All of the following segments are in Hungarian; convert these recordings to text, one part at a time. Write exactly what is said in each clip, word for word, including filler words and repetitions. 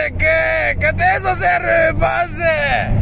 Gyerekek, hát ez az erő, bazze!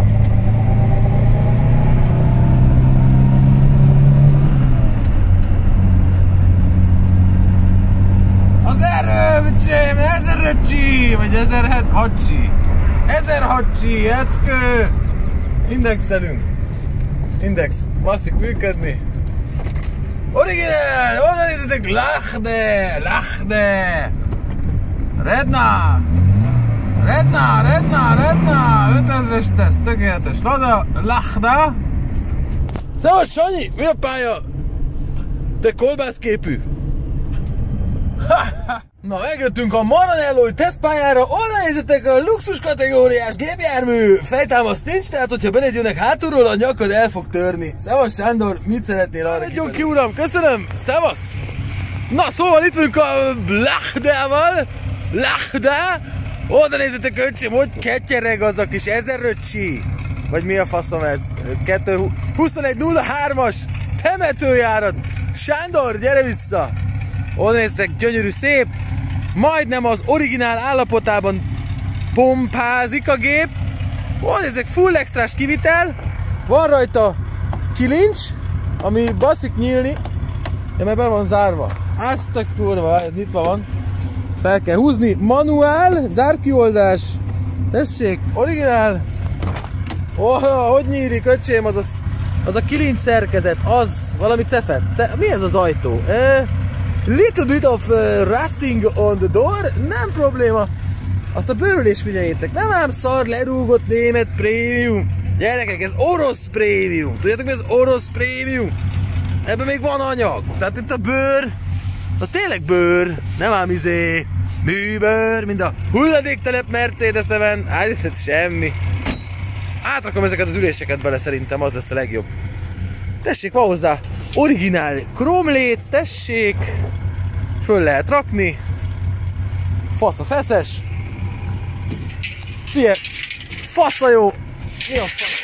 Az erő, öcsém, ezer öcsi, vagy ezer hacsi. Ezer hacsi, eckő. Indexelünk. Index, basszik működni. Originál, onnan nézzetek, Lachde, Lachde. Redna. Redna, Redna, Redna. ötezres teszt, tökéletes. Lada, Lachda. Szevasz, Sanyi, mi a pálya? Te kolbászképű. Na, megjöttünk a Maranello tesztpályára, onnan nézzetek a luxus kategóriás gépjármű. Fejtámaszt nincs, tehát hogyha beled jönnek hátulról, a nyakad el fog törni. Szevasz Sándor, mit szeretnél arra kifelé? Adjon ki uram, köszönöm, szevasz! Na szóval itt vagyunk a Lachdával, Lachda. Onnan nézzetek öcsém, hogy kettyereg az a kis ezeröcsi. Vagy mi a faszom ez? huszonegy nulla hármas temetőjárat. Sándor, gyere vissza! Onnan nézzetek, gyönyörű, szép, majdnem az originál állapotában pompázik a gép. Onnan nézzetek, full extrás kivitel, van rajta kilincs, ami baszik nyílni, de mert be van zárva. Azt a kurva, ez nyitva van, fel kell húzni, manuál, zárt kioldás, tessék, originál. Oh, hogy nyílik, öcsém, az a, az a kilincs szerkezet, az valami cefet. Te, mi ez az ajtó? E, Little bit of uh, rusting on the door, nem probléma. Azt a bőrülés figyeljétek, nem ám szar lerúgott német prémium. Gyerekek, ez orosz prémium. Tudjátok mi ez orosz prémium? Ebben még van anyag. Tehát itt a bőr, az tényleg bőr, nem ám izé műbőr, mint a hulladéktelep Mercedes-en. Hát ez semmi. Átrakom ezeket az üléseket bele, szerintem az lesz a legjobb. Tessék, van hozzá originál kromléc, tessék, föl lehet rakni, fasz a feszes, figyelj, fasz a jó, mi a fasz?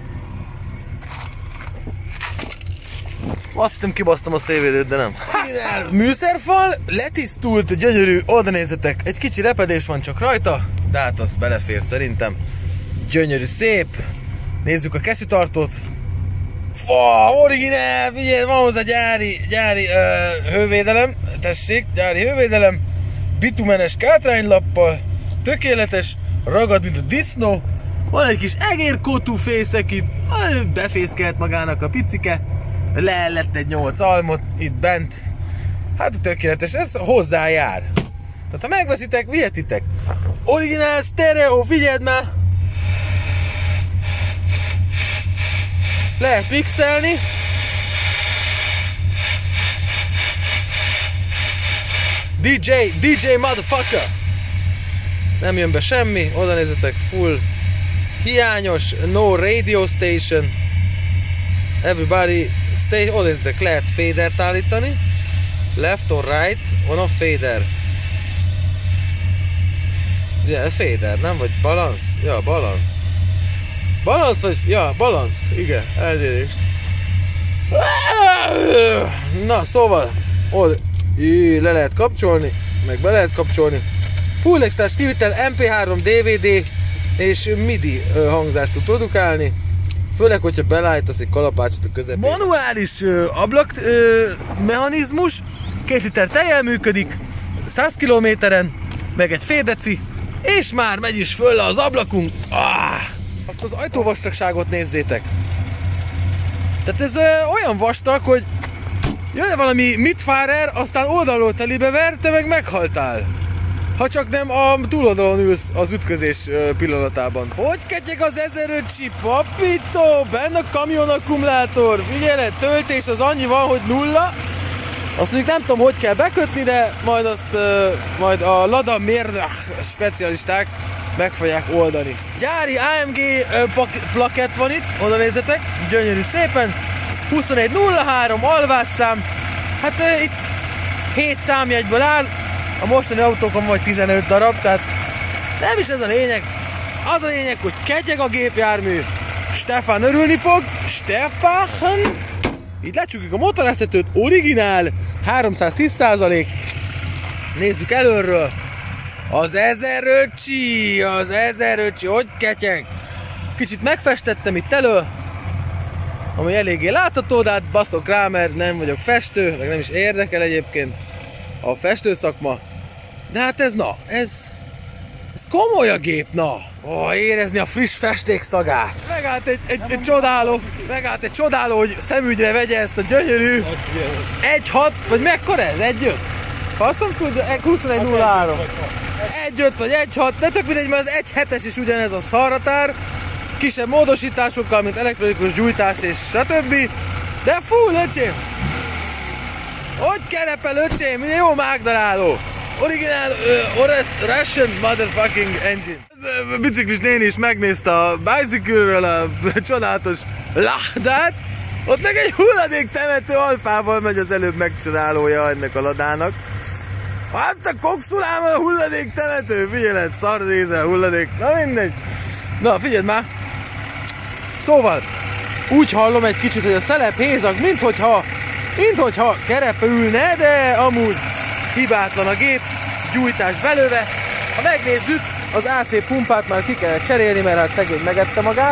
Azt hittem kibasztam a szélvédőt, de nem. Műszerfal, letisztult, gyönyörű, oda nézzetek, egy kicsi repedés van csak rajta, de hát az belefér szerintem. Gyönyörű, szép, nézzük a kesztyűtartót. Fá, originál, figyelj, van hozzá gyári, gyári uh, hővédelem, tessék, gyári hővédelem, bitumenes kátránylappal, tökéletes, ragad, mint a disznó, van egy kis egérkótú fészek itt, befészkelt magának a picike, leellett egy nyolc almot itt bent, hát tökéletes, ez hozzájár. Tehát ha megveszitek, vihetitek. Originál sztereó, figyeld már! Lehet pixelni. dé dzsé, dé dzsé motherfucker! Nem jön be semmi, oda nézzetek, full hiányos, no radio station. Everybody stay, oda nézzetek, lehet fadert állítani. Left or right, on a fader. Yeah, fader, nem? Vagy balance? Ja, balance. Balansz vagy? Ja, balansz. Igen, elnézést. Na, szóval oda, jé, le lehet kapcsolni, meg be lehet kapcsolni. Full extrás kivitel, em pé három, dé vé dé és midi hangzást tud produkálni. Főleg, hogyha belállítasz egy kalapácsot a közepén. Manuális ö, ablak ö, mechanizmus, két liter tejjel működik, száz kilométeren, meg egy fél deci, és már megy is föl az ablakunk. Ah! Azt az ajtóvastagságot nézzétek. Tehát ez ö, olyan vastag, hogy jön valami Mitfahrer, aztán oldalról telibe ver, te meg meghaltál. Ha csak nem a túloldalon ülsz az ütközés ö, pillanatában. Hogy ketyeg az ezeröcsi papító? Benne a kamion akkumulátor. Figyelj, töltés az annyi van, hogy nulla. Azt mondjuk nem tudom, hogy kell bekötni, de majd azt ö, majd a Lada Merdach specialisták meg fogják oldani. Gyári á em gé plakett van itt, oda nézzetek, gyönyörű szépen. huszonegy nulla három alvásszám. Hát e, itt hét számjegyből áll, a mostani autókon vagy tizenöt darab, tehát nem is ez a lényeg. Az a lényeg, hogy ketyeg a gépjármű. Stefan örülni fog. Stefan! Itt lecsukjuk a motorháztetőt, originál, háromszáztíz százalék. Nézzük előről. Az ezeröcsi, az ezeröcsi, hogy ketyeg? Kicsit megfestettem itt elő, ami eléggé látható, de hát baszok rá, mert nem vagyok festő, meg nem is érdekel egyébként a festőszakma. De hát ez na, ez, ez komoly a gép, na. Ó, érezni a friss festék szagát. Megállt egy, egy, egy csodáló, megállt egy csodáló, hogy szemügyre vegye ezt a gyönyörű egy hat, vagy mekkora ez? egy öt? Faszom tud, huszonegy nulla három. egy öt vagy egy hat, de tök mindegy, mert az egy hetes is ugyanez a szarratár. Kisebb módosításokkal, mint elektronikus gyújtás és stb. De full, öcsém! Hogy kerepel, öcsém? Milyen jó mágdaráló! Originál uh, Russian motherfucking engine. A biciklis néni is megnézte a bicycle-ről a csodálatos Ladát. Ott meg egy hulladék temető alfával megy az előbb megcsinálója ennek a Ladának. Hát a kokszulám a hulladék temető, figyeled, szardézel hulladék, na mindegy. Na figyeld már. Szóval, úgy hallom egy kicsit, hogy a szelep hézag, minthogyha, minthogyha kerepe ülne, de amúgy hibátlan a gép, gyújtás belőle. Ha megnézzük, az á cé pumpát már ki kellett cserélni, mert hát szegény megette magát.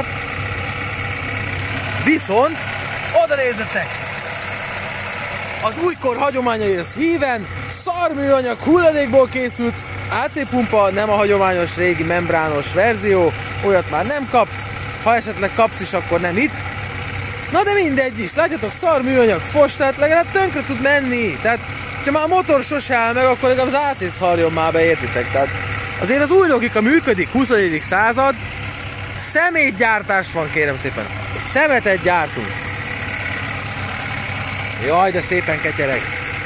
Viszont, oda nézzetek! Az újkor hagyományaihoz híven szarműanyag hulladékból készült á cé pumpa, nem a hagyományos régi membrános verzió, olyat már nem kapsz, ha esetleg kapsz is, akkor nem itt. Na de mindegy is, látjátok, szarműanyag fos, tehát legalább tönkre tud menni, tehát ha már a motor sose áll meg, akkor legalább az á cé szarjon már be, értitek? Tehát azért az új logika működik, huszonegyedik század, szemétgyártás van, kérem szépen, szemetet gyártunk. Jaj, de szépen ketyereg.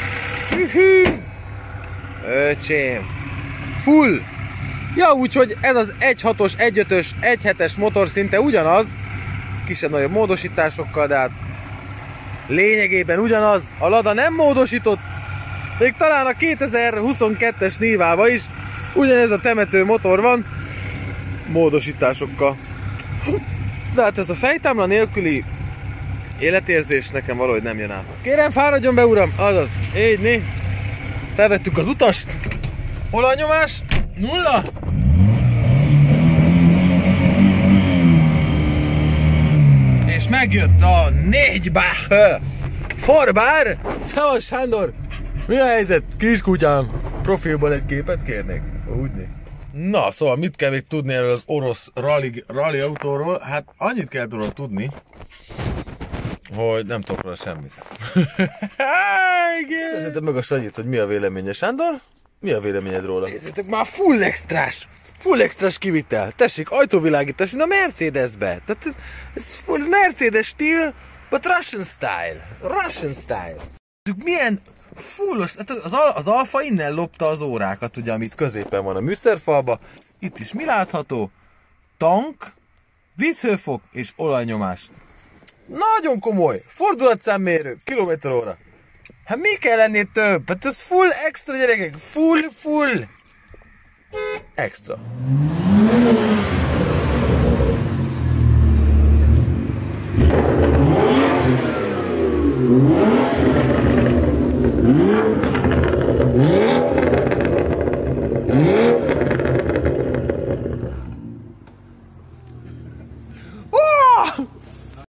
Öcsém. Full. Ja, úgyhogy ez az egy hatos, egy ötös, egy hetes motor szinte ugyanaz, kisebb-nagyobb módosításokkal, de hát lényegében ugyanaz. A Lada nem módosított, még talán a kétezer-huszonkettes Nivában is ugyanez a temető motor van, módosításokkal. De hát ez a fejtámla nélküli életérzés nekem valahogy nem jön át. Kérem, fáradjon be, uram! Azaz, így né. Felvettük az utast. Olajnyomás nulla. És megjött a négy bár. Forbár. Szevasz, Sándor! Mi a helyzet? Kiskutyám, profilból egy képet kérnék. Úgy né. Na, szóval mit kell még tudni erről az orosz rally, rally autóról? Hát annyit kell róla tudni, hogy nem tudok róla semmit. Kérdezzétek meg a Sanyit, hogy mi a véleménye, Sándor? Mi a véleményed róla? Nézzétek már, full extrás! Full extrás kivitel. Tessék, ajtóvilágítás, mint a Mercedesbe. Tehát ez full Mercedes stíl, but Russian style. Russian style. Milyen fullos, az, az Alfa innen lopta az órákat, ugye, amit középen van a műszerfalba. Itt is mi látható? Tank, vízhőfok és olajnyomás. Nagyon komoly, fordulatszámmérő, kilométer óra. Hát mi kell ennél több? Hát ez full extra, gyerekek, full, full extra.